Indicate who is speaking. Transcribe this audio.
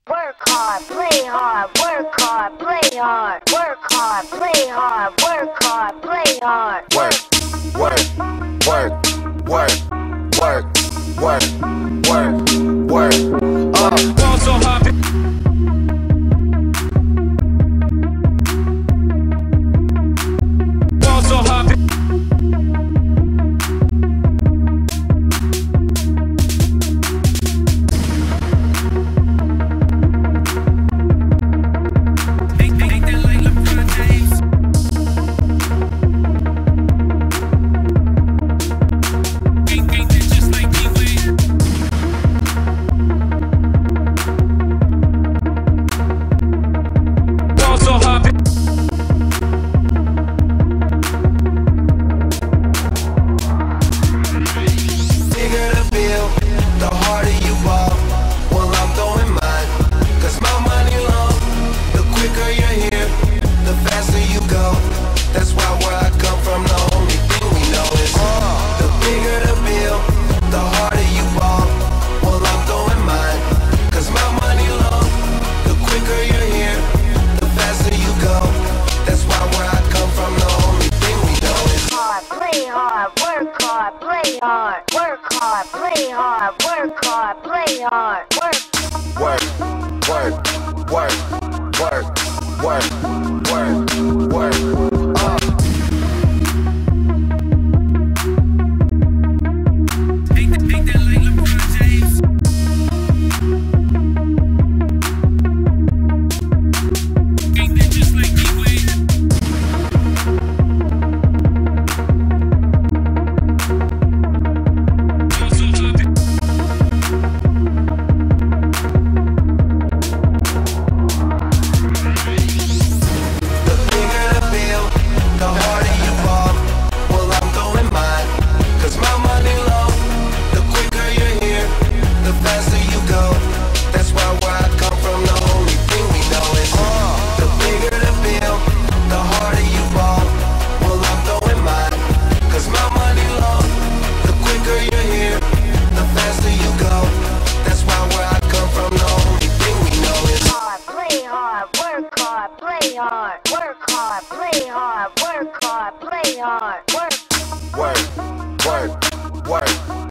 Speaker 1: work hard, play hard, work hard, play hard, work hard, play hard, work hard, play hard.
Speaker 2: Work, work, work, work, work, work, work, work.
Speaker 3: Ball so hot. Ball so hot.
Speaker 4: That's why where I come from, the only thing we know is the bigger the bill, the harder you ball. Well, I'm throwing mine, cause my money long. The quicker you're here, the faster you go. That's why where I come from, the only thing we know is
Speaker 1: hard, play hard, work hard, play hard, work hard, play hard, work hard, play hard, work.
Speaker 2: Work, work, work, work, work, work, work.
Speaker 1: Play hard, work hard, play hard, work hard, play hard, work.
Speaker 2: Work, work, work.